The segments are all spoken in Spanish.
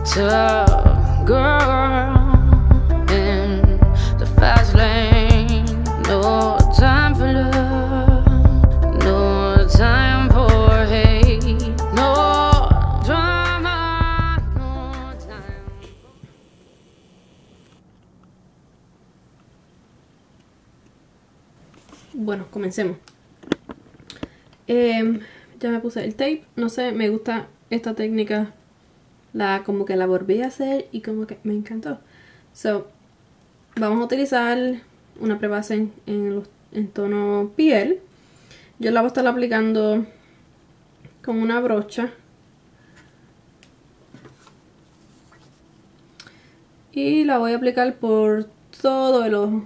tough girl in the fast lane. No time for love, no time for hate, no drama, no time. Bueno, comencemos. Ya me puse el tape. No sé, me gusta esta técnica. Como que la volví a hacer y como que me encantó. So, vamos a utilizar una prebase en tono piel. Yo la voy a estar aplicando con una brocha. Y la voy a aplicar por todo el ojo.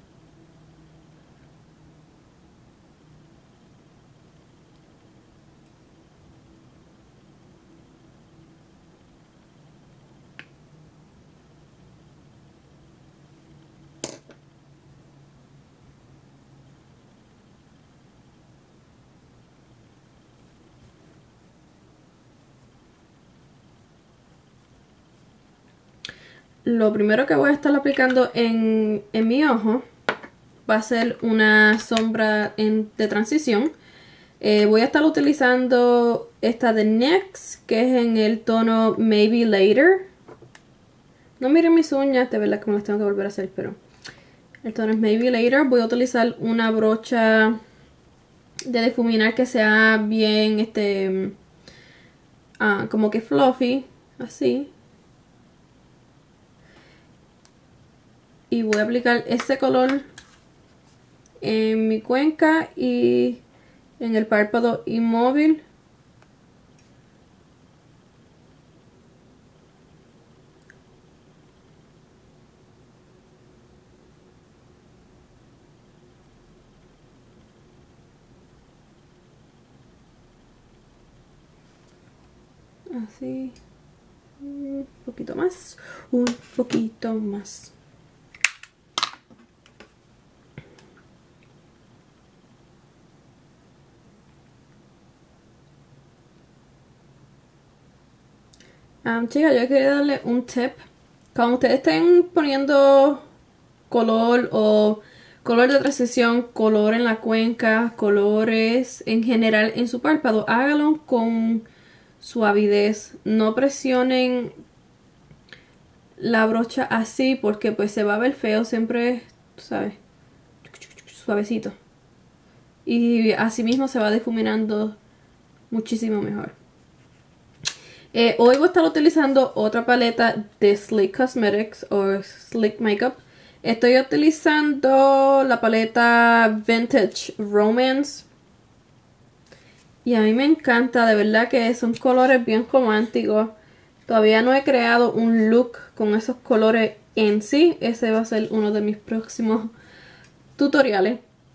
Lo primero que voy a estar aplicando en mi ojo va a ser una sombra de transición. Voy a estar utilizando esta de NYX, que es en el tono Maybe Later. No miren mis uñas, de verdad que me las tengo que volver a hacer, pero el tono es Maybe Later. Voy a utilizar una brocha de difuminar que sea bien, como que fluffy, así. Y voy a aplicar ese color en mi cuenca y en el párpado inmóvil. Así. Un poquito más. Un poquito más. Chicas, yo quería darle un tip. Cuando ustedes estén poniendo color o color de transición, color en la cuenca, colores en general en su párpado, háganlo con suavidez. No presionen la brocha así porque pues se va a ver feo. Siempre, tú sabes, suavecito. Y así mismo se va difuminando muchísimo mejor. Hoy voy a estar utilizando otra paleta de Sleek Cosmetics o Sleek Makeup. Estoy utilizando la paleta Vintage Romance. Y a mí me encanta, de verdad que son colores bien románticos. Todavía no he creado un look con esos colores en sí. Ese va a ser uno de mis próximos tutoriales.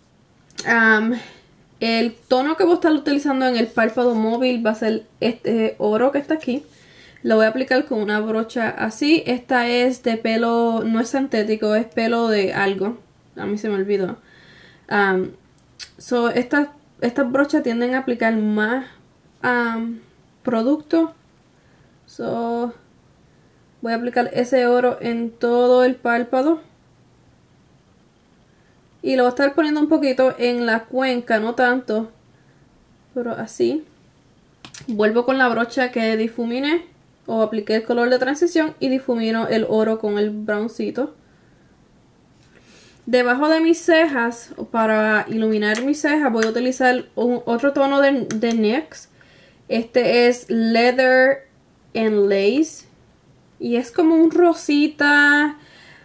El tono que voy a estar utilizando en el párpado móvil va a ser este oro que está aquí. Lo voy a aplicar con una brocha así. Esta es de pelo, no es sintético, es pelo de algo. A mí se me olvidó. Estas brochas tienden a aplicar más producto. Voy a aplicar ese oro en todo el párpado. Y lo voy a estar poniendo un poquito en la cuenca, no tanto, pero así. Vuelvo con la brocha que difuminé o apliqué el color de transición y difumino el oro con el browncito. Debajo de mis cejas, para iluminar mis cejas, voy a utilizar otro tono de NYX. Este es Leather and Lace. Y es como un rosita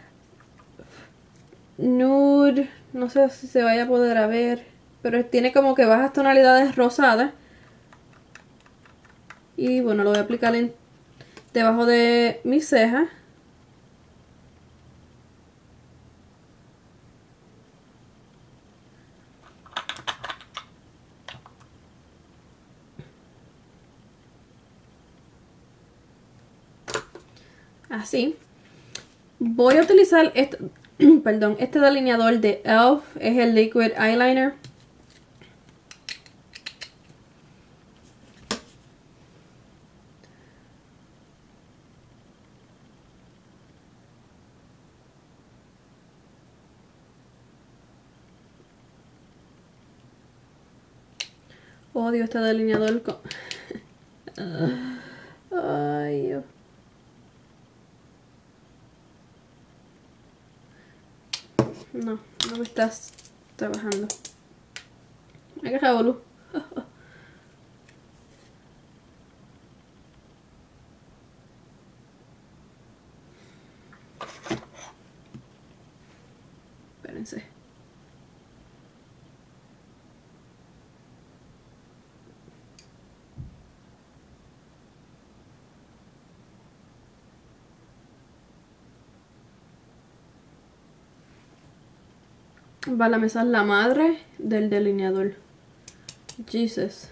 nude. No sé si se vaya a poder ver, pero tiene como que bajas tonalidades rosadas. Y bueno, lo voy a aplicar debajo de mis cejas. Así. Voy a utilizar este delineador de e.l.f. Es el Liquid Eyeliner. Odio este delineador con... Ay, Dios. No, no me estás trabajando. Hay que revolú. Espérense. Va, la mesa es la madre del delineador. Jesus.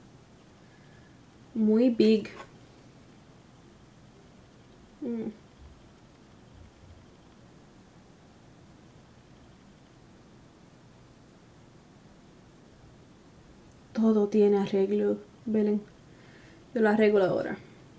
Muy big. Todo tiene arreglo, Belén. Yo lo arreglo ahora.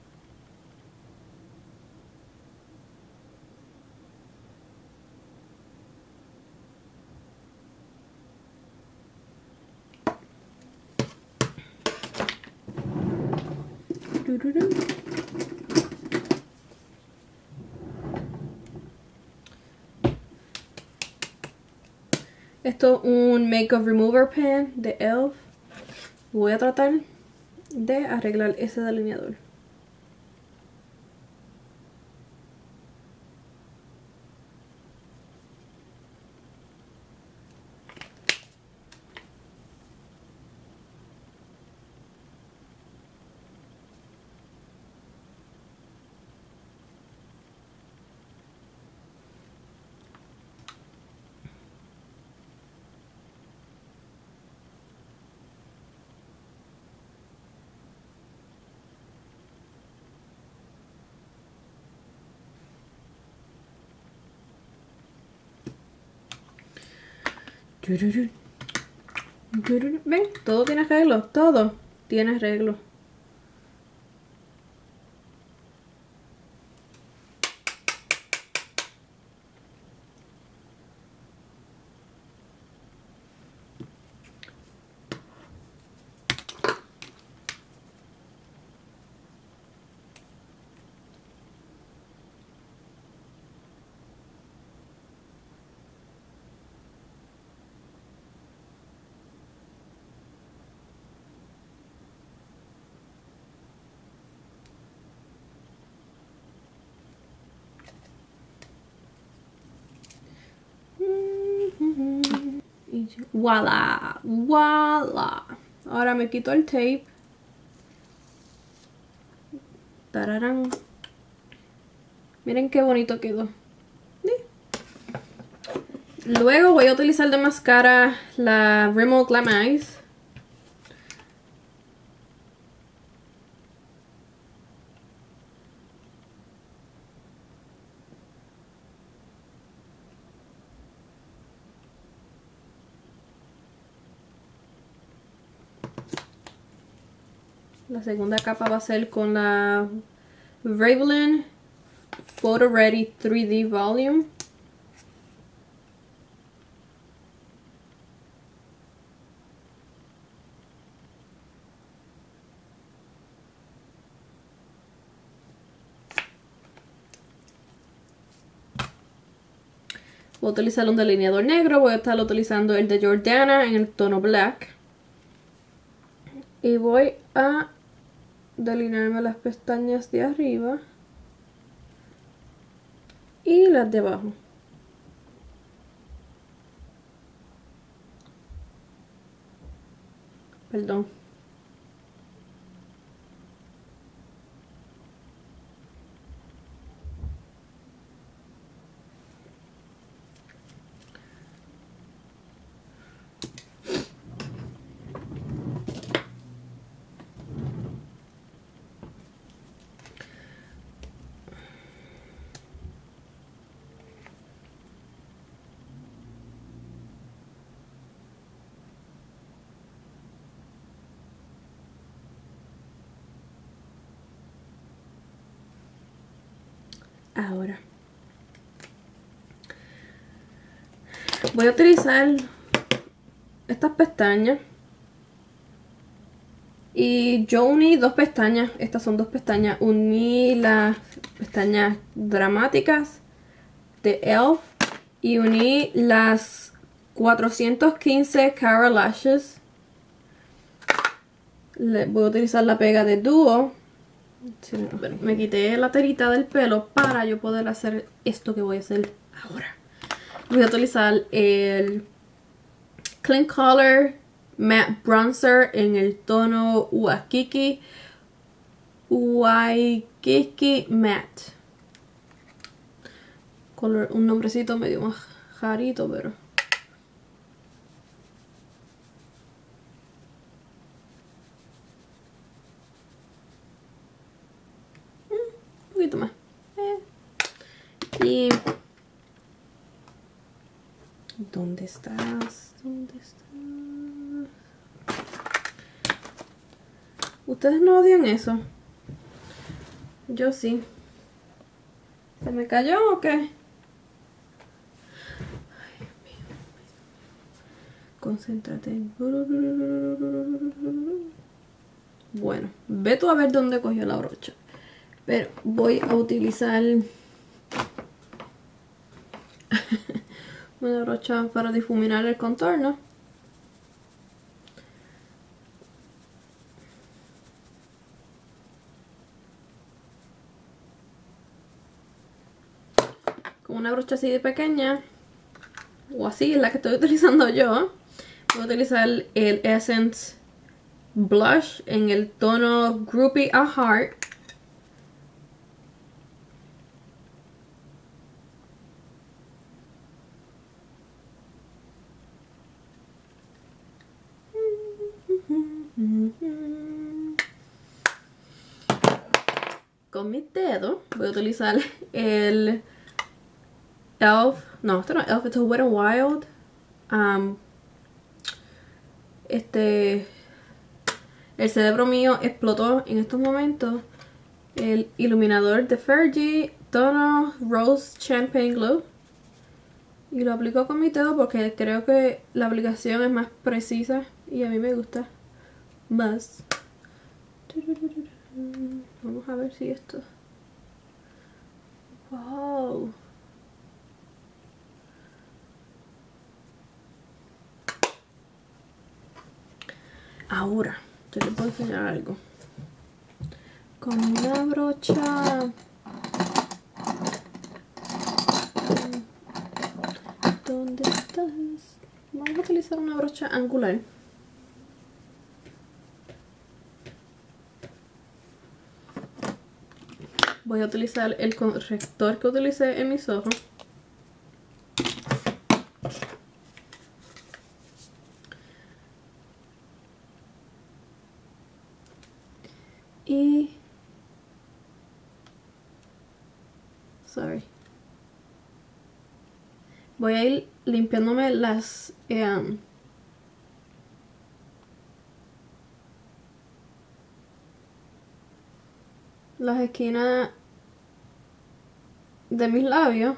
Esto es un Makeup Remover Pen de e.l.f. Voy a tratar de arreglar ese delineador. Ven, todo tiene arreglo, todo tiene arreglo. Y ¡Voila! ¡Voila! Ahora me quito el tape. Tararán. Miren qué bonito quedó. Luego voy a utilizar de máscara la Rimmel Glam Eyes. La segunda capa va a ser con la Revlon Photo Ready 3D Volume. Voy a utilizar un delineador negro, voy a estar utilizando el de Jordana en el tono black. Y voy a delinearme las pestañas de arriba y las de abajo. Perdón. Ahora voy a utilizar estas pestañas Y yo uní dos pestañas. Estas son dos pestañas. Uní las pestañas dramáticas de e.l.f. y uní las 415 Cara Lashes. Voy a utilizar la pega de Duo. Sí, me quité la terita del pelo para yo poder hacer esto que voy a hacer ahora. Voy a utilizar el Clean Color Matte Bronzer en el tono Waikiki Matte. Color, un nombrecito medio más rarito, pero... un poquito más. Y... ¿dónde estás? ¿Dónde estás? ¿Ustedes no odian eso? Yo sí. ¿Se me cayó o qué? Ay, Dios mío. Concéntrate. Bueno, ve tú a ver dónde cogió la brocha. Pero voy a utilizar una brocha para difuminar el contorno. Con una brocha así de pequeña, o así, es la que estoy utilizando yo. Voy a utilizar el Essence Blush en el tono Groupie a Heart. Con mis dedos voy a utilizar el e.l.f. No, esto no es e.l.f., esto es Wet n Wild. El cerebro mío explotó en estos momentos. El iluminador de Fergie, tono Rose Champagne Glow. Y lo aplico con mi dedo porque creo que la aplicación es más precisa y a mí me gusta más. Vamos a ver si esto... ¡wow! Ahora, yo les puedo enseñar algo. Con una brocha... ¿dónde estás? Vamos a utilizar una brocha angular. Voy a utilizar el corrector que utilicé en mis ojos. Y... voy a ir limpiándome las... las esquinas de mis labios.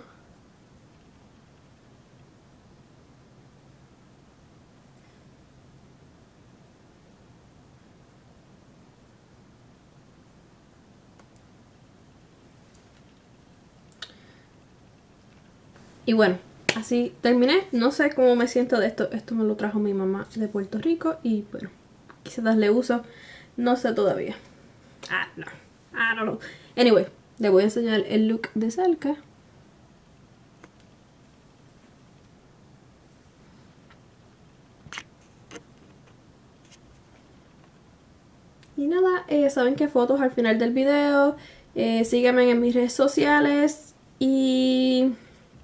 Y bueno, así terminé. No sé cómo me siento de esto. Esto me lo trajo mi mamá de Puerto Rico. Y bueno, quise darle uso. No sé todavía. No. I don't know. Anyway, le voy a enseñar el look de cerca. Y nada, saben qué fotos al final del video. Síganme en mis redes sociales. Y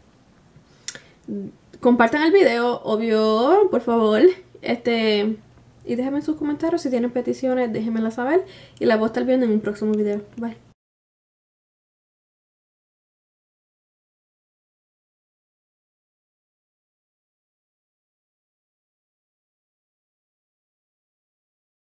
compartan el video, obvio, por favor. Y déjenme en sus comentarios si tienen peticiones, déjenmela saber. Y la voy a estar viendo en un próximo video. Bye.